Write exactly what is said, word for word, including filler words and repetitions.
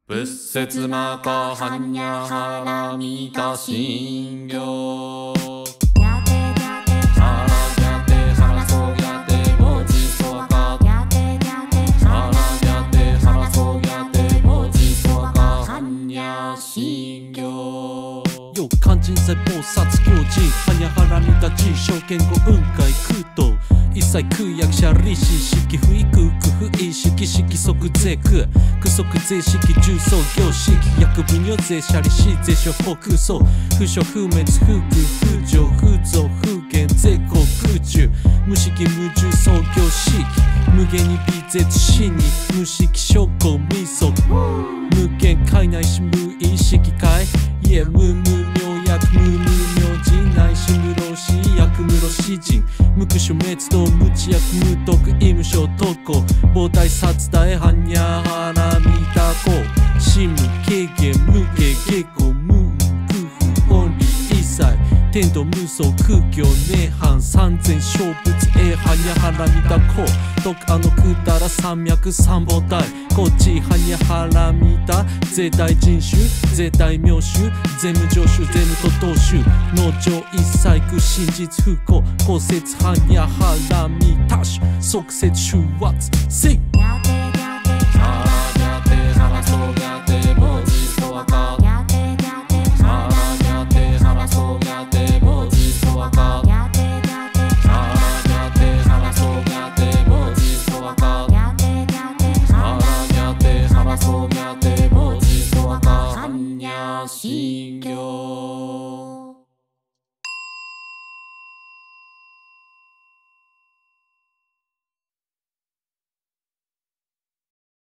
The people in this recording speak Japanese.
仏説まかはんにゃはらみた信行やてやてはらやてはらそうやてぼじそわかやてやてはらやてはらそうやてぼじそわかはんにゃ信行よ肝心細胞殺行人はにゃはらみたち証券後雲海空洞一切空役者利子式不意空空不意識式即税空空即税式重装業式薬分与税者利子税所法空想不所不滅不空不浄不増不減税項空中無式無重創業式無限に微絶死に無式証拠未足無限界内し無意識界いえ無無明薬無無明人内し無老死薬無老死人無垢所滅動無知薬無毒医無症特攻膨大殺大般若波羅蜜多行真無軽減無形下校無無空不音理一切天道無双空境涅槃三千小仏永般若波羅蜜多行徳あのくだら山脈三宝体高知般若波羅蜜多税大人種税大名種税無常習税無徒党種農場一切空真実不幸公説般若波羅蜜多種即説終圧せいやて